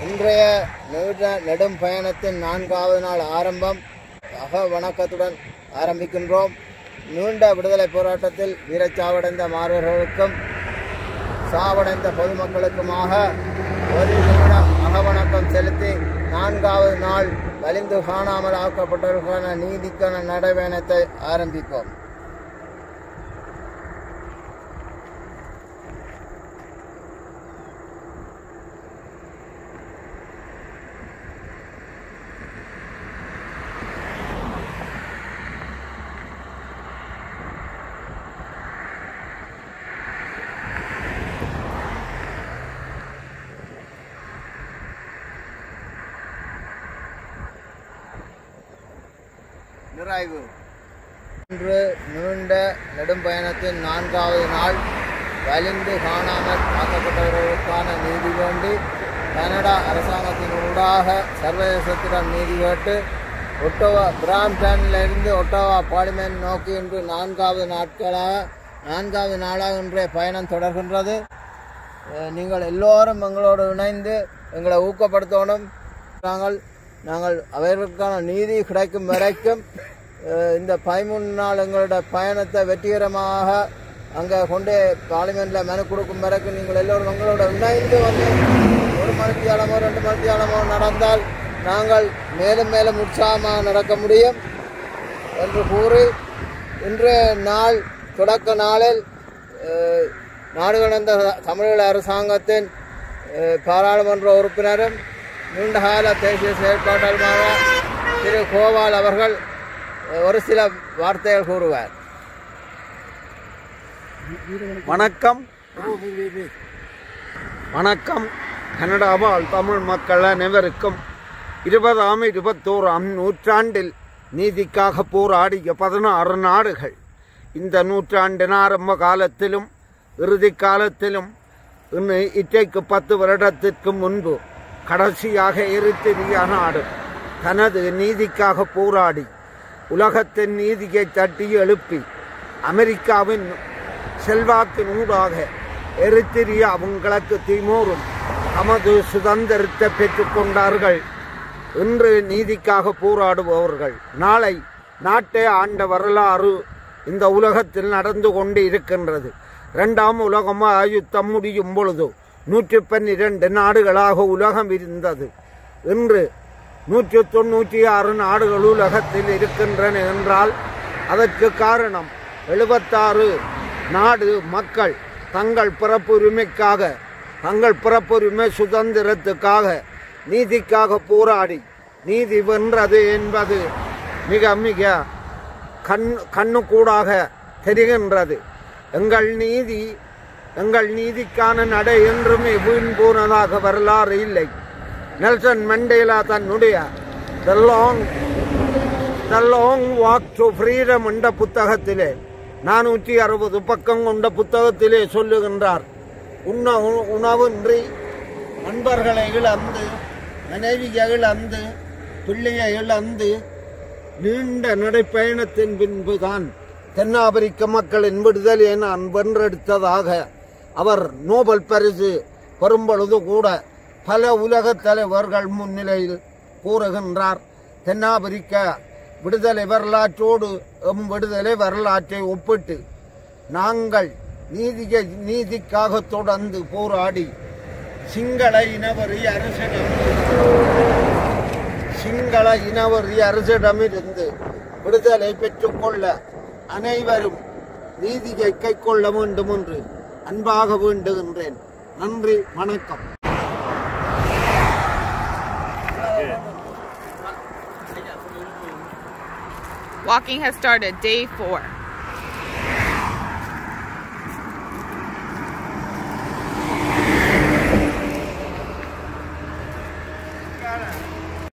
இன்றைய நெடும் பயணத்தின் 4வது நாள் ஆரம்பம் வணக்கத்துடன் ஆரம்பிக்கின்றோம். நீண்ட விடுதலை போராட்டத்தில் வீரச்சாவடைந்த மாணவர்களுக்கும் சாவடைந்த பொதுமக்களுக்குமாக ஒரு நிமிடம் அகவணக்கம் செலுத்தி 4வது நாள் வலிந்து காணாமல் ஆக்கப்பட்டவர்களுக்கான நீதிக்கான நடைபயணத்தை ஆரம்பிப்போம். நிறைவு. இன்று நீண்ட நெடும் பயணத்தின் 4வது நாள் வலிந்து காணாமல் ஆக்கப்பட்டவர்களுக்கான நீதி வேண்டி கனடா அரசாங்கத்தின் ஊடாக சர்வதேசத்திடம் நீதி கேட்டு ஒட்டோவா பிராம்டனிலிருந்து ஒட்டோவா பார்லிமெண்ட் நோக்கி இன்று 4வது நாளாக இன்றைய பயணம் தொடர்கின்றது. நீங்கள் எல்லோரும் எங்களோடு இணைந்து எங்களை ஊக்கப்படுத்தணும். நாங்கள் அவர்களுக்கான நீதி கிடைக்கும் வரைக்கும் இந்த 13 நாள் எங்களோட பயணத்தை வெற்றிகரமாக அங்கே கொண்டு பார்லிமெண்ட்டில் மனு கொடுக்கும் வரைக்கும் நீங்கள் எல்லோரும் எங்களோட இணைந்து வந்து 1 மணித்தியாலமோ 2 மணித்தியாலமோ நடந்தால் நாங்கள் மேலும் மேலும் உற்சாகமாக நடக்க முடியும் என்று கூறி இன்றைய நாள் தொடக்க நாளில் நாடு கடந்த தமிழீழ அரசாங்கத்தின் பாராளுமன்ற உறுப்பினரும் நீண்டகால தேசிய செயற்பாட்டாளரான திரு கோபால் அவர்கள் ஒரு சில வார்த்தைகள் கூறுவார். வணக்கம். கனடாவால் தமிழ் மக்கள் அனைவருக்கும் 20ஆம் 21ஆம் நூற்றாண்டில் நீதிக்காக போராடிய 16 நாடுகள் இந்த நூற்றாண்டின் ஆரம்ப காலத்திலும் இறுதி காலத்திலும் இன்றைக்கு 10 வருடத்திற்கு முன்பு கடைசியாக எரித்திரியா நாடு தனது நீதிக்காக போராடி உலகத்தின் நீதியை தட்டி எழுப்பி அமெரிக்காவின் செல்வாக்கின் ஊடாக எரித்திரியாவும் கிழக்கு திமோரும் தமது சுதந்திரத்தை பெற்றுக்கொண்டார்கள். இன்று நீதிக்காக போராடுபவர்கள் நாளை நாட்டை ஆண்ட வரலாறு இந்த உலகத்தில் நடந்து கொண்டு இருக்கின்றது. 2ஆம் உலக யுத்தம் முடியும் பொழுது 112 நாடுகளாக உலகம் இருந்தது. இன்று 196 நாடுகள் உலகத்தில் இருக்கின்றன என்றால் அதற்கு காரணம் 76 நாடு மக்கள் தங்கள் பிறப்புரிமைக்காக தங்கள் பிறப்புரிமை சுதந்திரத்துக்காக நீதிக்காக போராடி நீதி வென்றது என்பது மிக மிக கண்ணுக்கூடாக தெரிகின்றது. எங்கள் நீதிக்கான நடை என்றுமே வீண் போனதாக வரலாறு இல்லை. நெல்சன் மண்டேலா தன்னுடைய the long walk to freedom என்ற புத்தகத்திலே 460 பக்கம் கொண்ட புத்தகத்திலே சொல்லுகின்றார். உணவின்றி நண்பர்களை இழந்து மனைவியை இழந்து பிள்ளையை இழந்து நீண்ட நடைப்பயணத்தின் பின்புதான் தென்னாப்பிரிக்க மக்களின் விடுதலையை நான் வென்றெடுத்ததாக அவர் நோபல் பரிசு பெறும்பொழுது கூட பல உலக தலைவர்கள் முன்னிலையில் கூறுகின்றார். தென்னாப்பிரிக்க விடுதலை வரலாற்றோடு விடுதலை வரலாற்றை ஒப்பிட்டு நாங்கள் நீதிக்காக தொடர்ந்து போராடி சிங்கள இனவரி அரசிடமிருந்து விடுதலை பெற்றுக்கொள்ள அனைவரும் நீதியை கைக்கொள்ள வேண்டும் என்று அன்பாக வேண்டுகின்றேன். நன்றி, வணக்கம். Walking has started, day 4.